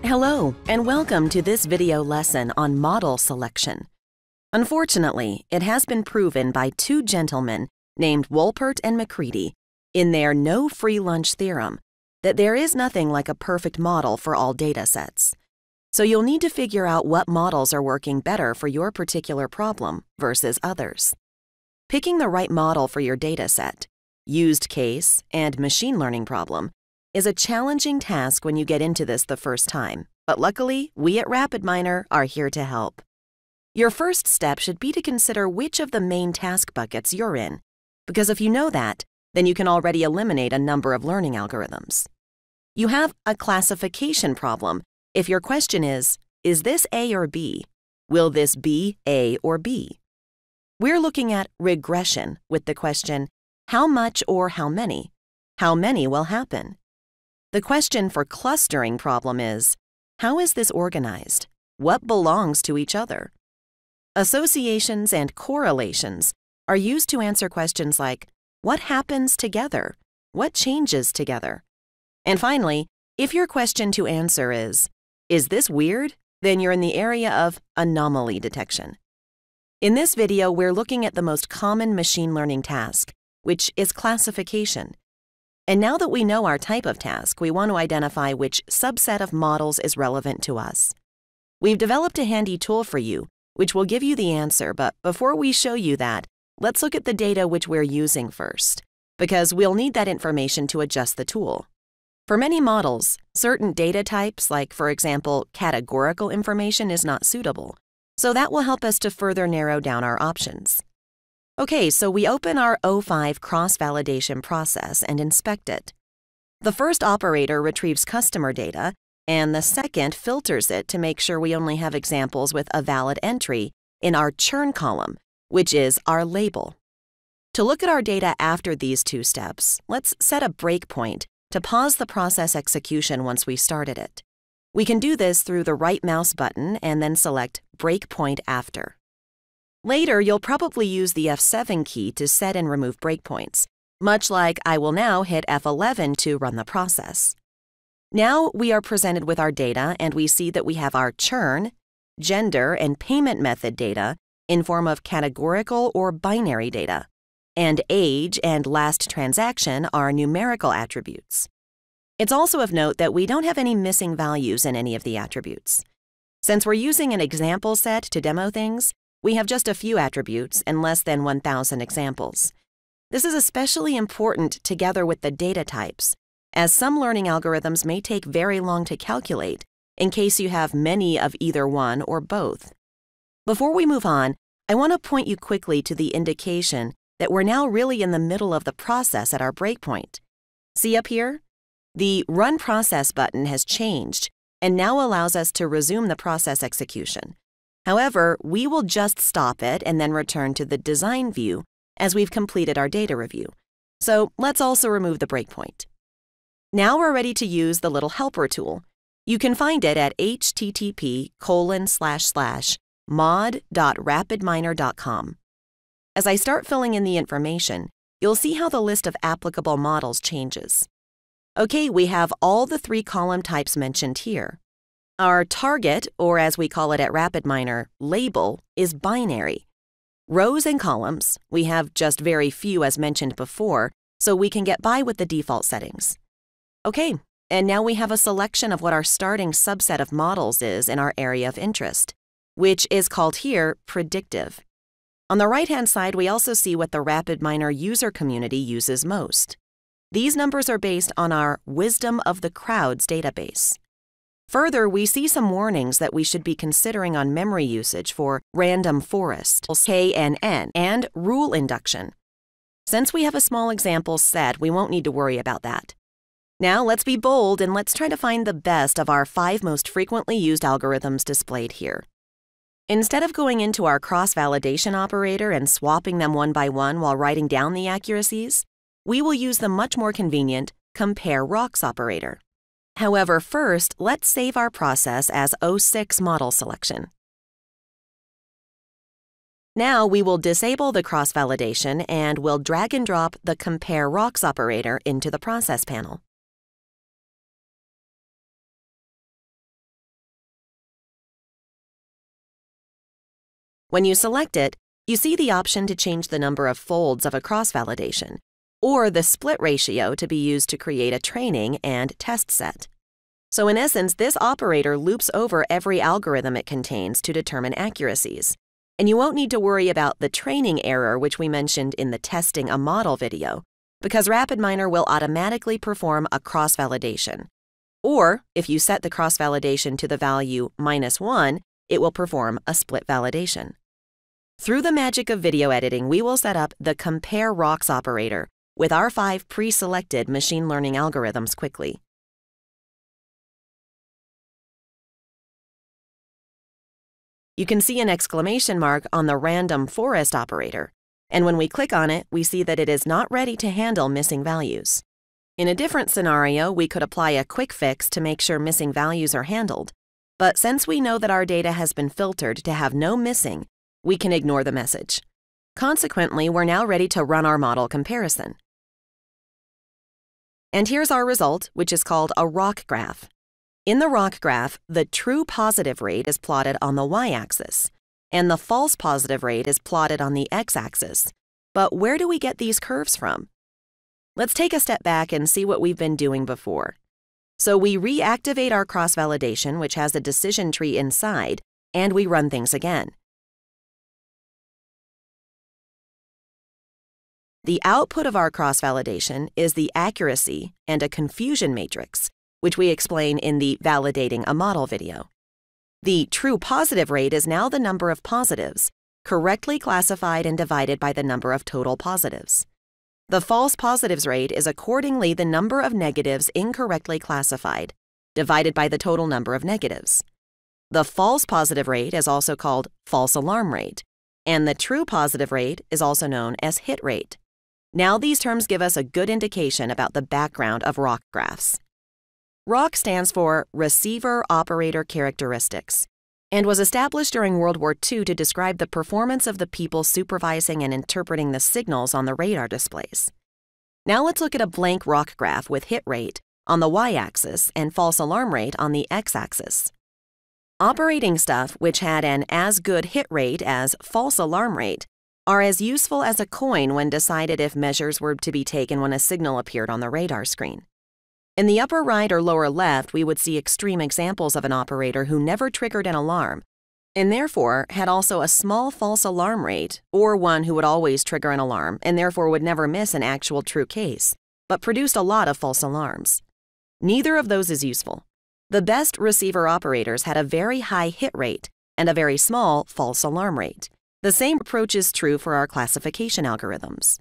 Hello, and welcome to this video lesson on model selection. Unfortunately, it has been proven by two gentlemen named Wolpert and McCready in their no free lunch theorem that there is nothing like a perfect model for all data sets. So you'll need to figure out what models are working better for your particular problem versus others. Picking the right model for your data set, used case, and machine learning problem is a challenging task when you get into this the first time, but luckily, we at RapidMiner are here to help. Your first step should be to consider which of the main task buckets you're in, because if you know that, then you can already eliminate a number of learning algorithms. You have a classification problem if your question is this A or B? Will this be A or B? We're looking at regression with the question, how much or how many? How many will happen? The question for clustering problem is, how is this organized? What belongs to each other? Associations and correlations are used to answer questions like, what happens together? What changes together? And finally, if your question to answer is this weird? Then you're in the area of anomaly detection. In this video, we're looking at the most common machine learning task, which is classification. And now that we know our type of task, we want to identify which subset of models is relevant to us. We've developed a handy tool for you, which will give you the answer, but before we show you that, let's look at the data which we're using first, because we'll need that information to adjust the tool. For many models, certain data types, like for example, categorical information, is not suitable, so that will help us to further narrow down our options. Okay, so we open our O5 cross-validation process and inspect it. The first operator retrieves customer data, and the second filters it to make sure we only have examples with a valid entry in our churn column, which is our label. To look at our data after these two steps, let's set a breakpoint to pause the process execution once we started it. We can do this through the right mouse button and then select Breakpoint After. Later, you'll probably use the F7 key to set and remove breakpoints, much like I will now hit F11 to run the process. Now we are presented with our data, and we see that we have our churn, gender, and payment method data in form of categorical or binary data, and age and last transaction are numerical attributes. It's also of note that we don't have any missing values in any of the attributes. Since we're using an example set to demo things, we have just a few attributes and less than 1,000 examples. This is especially important together with the data types, as some learning algorithms may take very long to calculate in case you have many of either one or both. Before we move on, I want to point you quickly to the indication that we're now really in the middle of the process at our breakpoint. See up here? The Run Process button has changed and now allows us to resume the process execution. However, we will just stop it and then return to the design view as we've completed our data review. So let's also remove the breakpoint. Now we're ready to use the little helper tool. You can find it at http://mod.rapidminer.com. As I start filling in the information, you'll see how the list of applicable models changes. Okay, we have all the three column types mentioned here. Our target, or as we call it at RapidMiner, label, is binary. Rows and columns, we have just very few as mentioned before, so we can get by with the default settings. Okay, and now we have a selection of what our starting subset of models is in our area of interest, which is called here predictive. On the right-hand side, we also see what the RapidMiner user community uses most. These numbers are based on our Wisdom of the Crowds database. Further, we see some warnings that we should be considering on memory usage for random forest, K and N, and rule induction. Since we have a small example set, we won't need to worry about that. Now let's be bold and let's try to find the best of our 5 most frequently used algorithms displayed here. Instead of going into our cross-validation operator and swapping them one by one while writing down the accuracies, we will use the much more convenient compare rocks operator. However, first, let's save our process as O6 model selection. Now we will disable the cross-validation and we'll drag and drop the compare rocks operator into the process panel. When you select it, you see the option to change the number of folds of a cross-validation, or the split ratio to be used to create a training and test set. So in essence, this operator loops over every algorithm it contains to determine accuracies. And you won't need to worry about the training error, which we mentioned in the testing a model video, because RapidMiner will automatically perform a cross-validation. Or, if you set the cross-validation to the value -1, it will perform a split validation. Through the magic of video editing, we will set up the compare rocks operator with our 5 pre-selected machine learning algorithms quickly. You can see an exclamation mark on the random forest operator, and when we click on it, we see that it is not ready to handle missing values. In a different scenario, we could apply a quick fix to make sure missing values are handled, but since we know that our data has been filtered to have no missing, we can ignore the message. Consequently, we're now ready to run our model comparison. And here's our result, which is called a rock graph. In the rock graph, the true positive rate is plotted on the y-axis, and the false positive rate is plotted on the x-axis. But where do we get these curves from? Let's take a step back and see what we've been doing before. So we reactivate our cross-validation, which has a decision tree inside, and we run things again. The output of our cross-validation is the accuracy and a confusion matrix, which we explain in the Validating a Model video. The true positive rate is now the number of positives, correctly classified and divided by the number of total positives. The false positives rate is accordingly the number of negatives incorrectly classified, divided by the total number of negatives. The false positive rate is also called false alarm rate, and the true positive rate is also known as hit rate. Now these terms give us a good indication about the background of ROC graphs. ROC stands for Receiver Operator Characteristics, and was established during World War II to describe the performance of the people supervising and interpreting the signals on the radar displays. Now let's look at a blank ROC graph with hit rate on the y-axis and false alarm rate on the x-axis. Operating stuff which had an as good hit rate as false alarm rate are as useful as a coin when decided if measures were to be taken when a signal appeared on the radar screen. In the upper right or lower left, we would see extreme examples of an operator who never triggered an alarm, and therefore had also a small false alarm rate, or one who would always trigger an alarm and therefore would never miss an actual true case, but produced a lot of false alarms. Neither of those is useful. The best receiver operators had a very high hit rate and a very small false alarm rate. The same approach is true for our classification algorithms.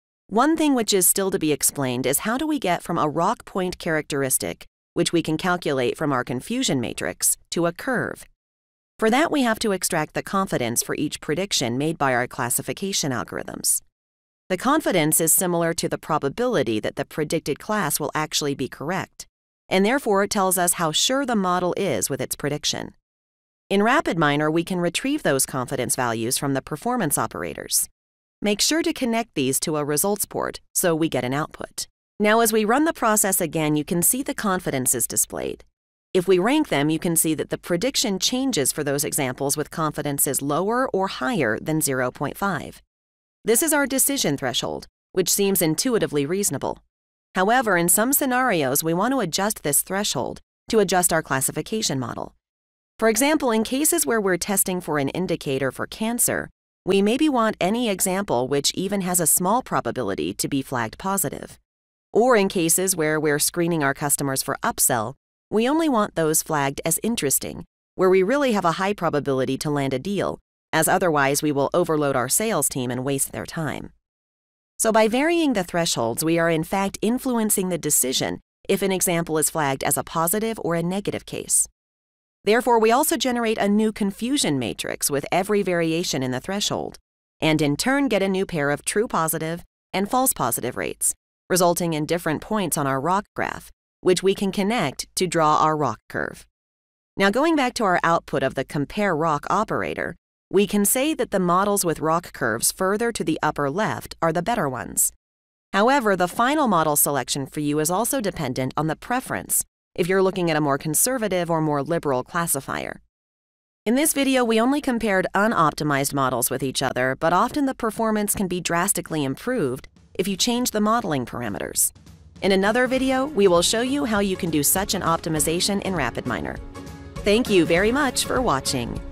One thing which is still to be explained is how do we get from a ROC point characteristic, which we can calculate from our confusion matrix, to a curve. For that, we have to extract the confidence for each prediction made by our classification algorithms. The confidence is similar to the probability that the predicted class will actually be correct, and therefore it tells us how sure the model is with its prediction. In RapidMiner, we can retrieve those confidence values from the performance operators. Make sure to connect these to a results port so we get an output. Now, as we run the process again, you can see the confidences displayed. If we rank them, you can see that the prediction changes for those examples with confidences lower or higher than 0.5. This is our decision threshold, which seems intuitively reasonable. However, in some scenarios, we want to adjust this threshold to adjust our classification model. For example, in cases where we're testing for an indicator for cancer, we maybe want any example which even has a small probability to be flagged positive. Or in cases where we're screening our customers for upsell, we only want those flagged as interesting, where we really have a high probability to land a deal, as otherwise we will overload our sales team and waste their time. So by varying the thresholds, we are in fact influencing the decision if an example is flagged as a positive or a negative case. Therefore, we also generate a new confusion matrix with every variation in the threshold, and in turn get a new pair of true positive and false positive rates, resulting in different points on our ROC graph, which we can connect to draw our ROC curve. Now, going back to our output of the compare ROC operator, we can say that the models with ROC curves further to the upper left are the better ones. However, the final model selection for you is also dependent on the preference, if you're looking at a more conservative or more liberal classifier. In this video, we only compared unoptimized models with each other, but often the performance can be drastically improved if you change the modeling parameters. In another video, we will show you how you can do such an optimization in RapidMiner. Thank you very much for watching.